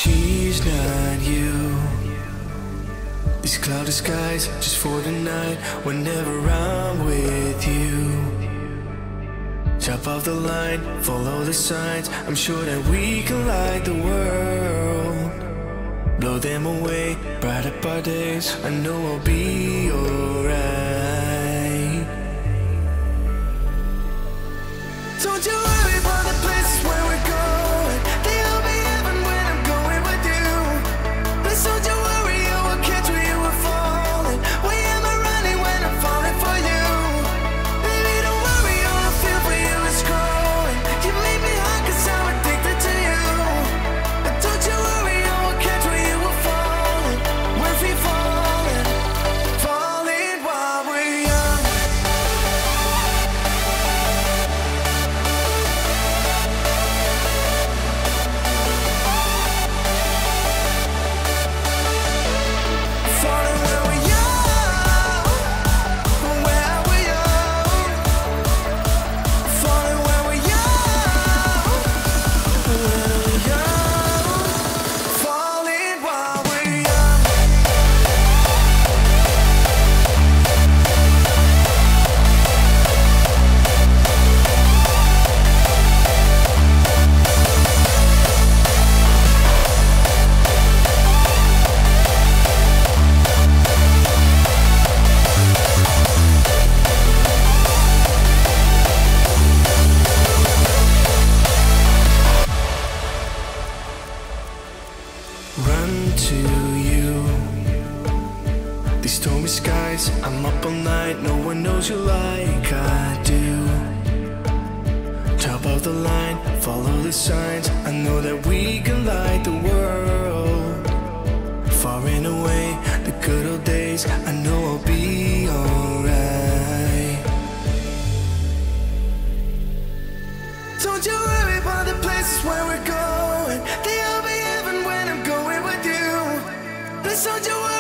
she's not you. These cloudy skies just for tonight. Whenever I'm with you, top of the line, follow the signs. I'm sure that we can light the world, blow them away, bright up our days. I know I'll be alright. Don't you worry about the places where we're going. They'll be heaven when I'm going with you. Please don't you worry, I will catch where you were falling. Why am I running when I'm falling for you? Baby, don't worry, all I feel for you is growing. You make me hot 'cause I'm addicted to you. But don't you worry, I will catch where you were falling. We're free falling, falling while we're young. Falling when we're young, when we're young. Falling when we're young, when we're young. Falling while we're young. Run to you. These stormy skies, I'm up all night. No one knows you like I do. Top of the line, follow the signs. I know that we can light the world, far and away, the good old days. I know I'll be alright. Don't you worry about the places where we're going. They'll be heaven when I'm going with you. Please don't you worry.